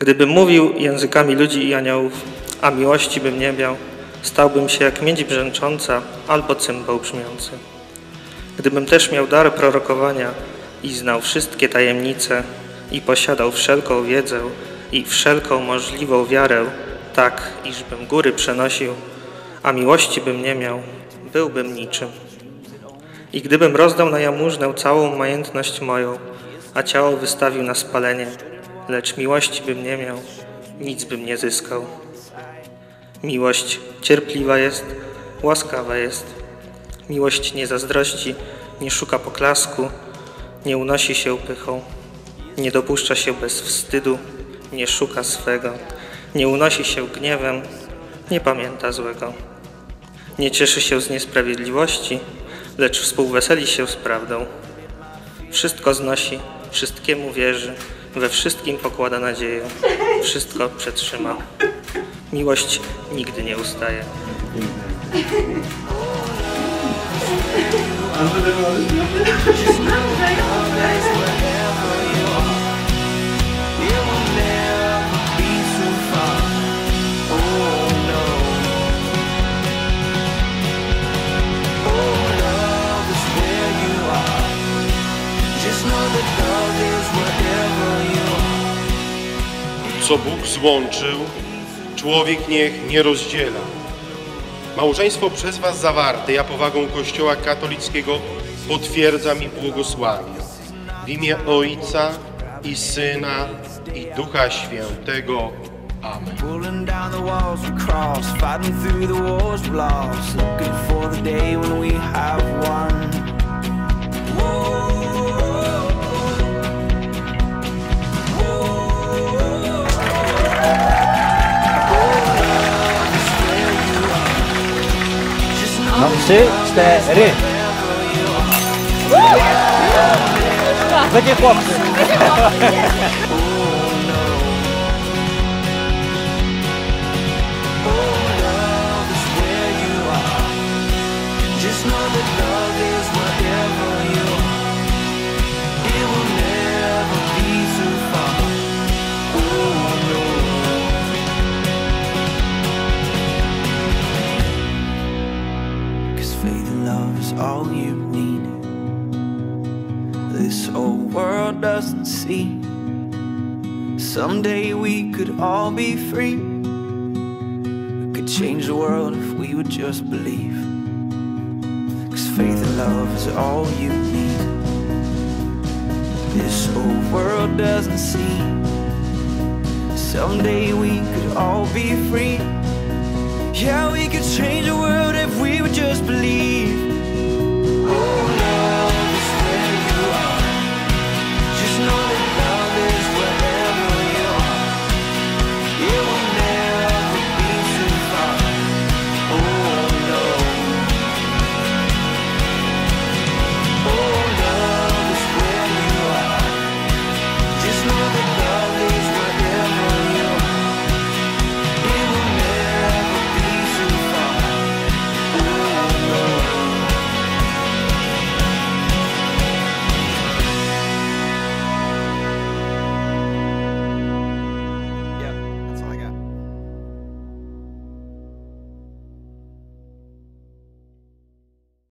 Gdybym mówił językami ludzi i aniołów, a miłości bym nie miał, stałbym się jak miedź brzęcząca albo cymbał brzmiący. Gdybym też miał dar prorokowania i znał wszystkie tajemnice i posiadał wszelką wiedzę i wszelką możliwą wiarę, tak, iżbym góry przenosił, a miłości bym nie miał, byłbym niczym. I gdybym rozdał na jałmużnę całą majętność moją, a ciało wystawił na spalenie, lecz miłości bym nie miał, nic bym nie zyskał. Miłość cierpliwa jest, łaskawa jest. Miłość nie zazdrości, nie szuka poklasku, nie unosi się pychą, nie dopuszcza się bez wstydu, nie szuka swego, nie unosi się gniewem, nie pamięta złego. Nie cieszy się z niesprawiedliwości, lecz współweseli się z prawdą. Wszystko znosi, wszystkiemu wierzy, we wszystkim pokłada nadzieję, wszystko przetrzyma. Miłość nigdy nie ustaje. Co Bóg złączył, człowiek niech nie rozdziela. Małżeństwo przez was zawarte, ja powagą Kościoła katolickiego potwierdzam i błogosławię. W imię Ojca i Syna i Ducha Świętego. Amen. No, 3, 4. Będzie chłopcy. All you need. This whole world doesn't see. Someday we could all be free. We could change the world if we would just believe. 'Cause faith and love is all you need. This whole world doesn't see. Someday we could all be free. Yeah, we could change the world